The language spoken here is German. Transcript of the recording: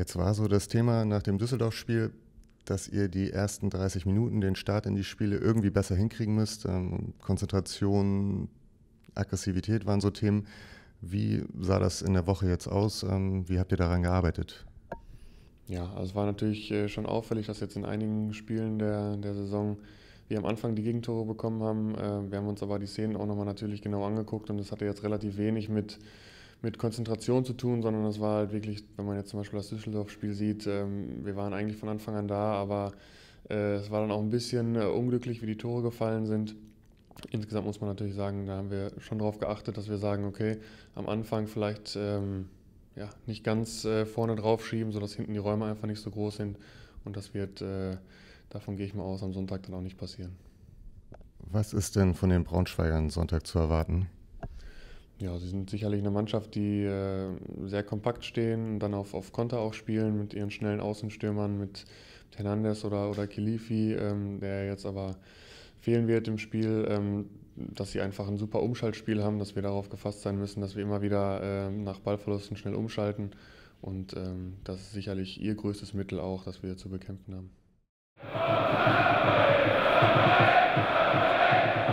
Jetzt war so das Thema nach dem Düsseldorf-Spiel, dass ihr die ersten 30 Minuten, den Start in die Spiele irgendwie besser hinkriegen müsst. Konzentration, Aggressivität waren so Themen. Wie sah das in der Woche jetzt aus? Wie habt ihr daran gearbeitet? Ja, also es war natürlich schon auffällig, dass jetzt in einigen Spielen der Saison wir am Anfang die Gegentore bekommen haben. Wir haben uns aber die Szenen auch nochmal natürlich genau angeguckt und das hatte jetzt relativ wenig mit Konzentration zu tun, sondern das war halt wirklich, wenn man jetzt zum Beispiel das Düsseldorf-Spiel sieht, wir waren eigentlich von Anfang an da, aber es war dann auch ein bisschen unglücklich, wie die Tore gefallen sind. Insgesamt muss man natürlich sagen, da haben wir schon darauf geachtet, dass wir sagen, okay, am Anfang vielleicht ja, nicht ganz vorne drauf schieben, sodass hinten die Räume einfach nicht so groß sind. Und das wird, davon gehe ich mal aus, am Sonntag dann auch nicht passieren. Was ist denn von den Braunschweigern Sonntag zu erwarten? Ja, sie sind sicherlich eine Mannschaft, die sehr kompakt stehen und dann auf Konter auch spielen mit ihren schnellen Außenstürmern, mit Hernandez oder Kilifi, der jetzt aber fehlen wird im Spiel, dass sie einfach ein super Umschaltspiel haben, dass wir darauf gefasst sein müssen, dass wir immer wieder nach Ballverlusten schnell umschalten. Und das ist sicherlich ihr größtes Mittel auch, das wir zu bekämpfen haben.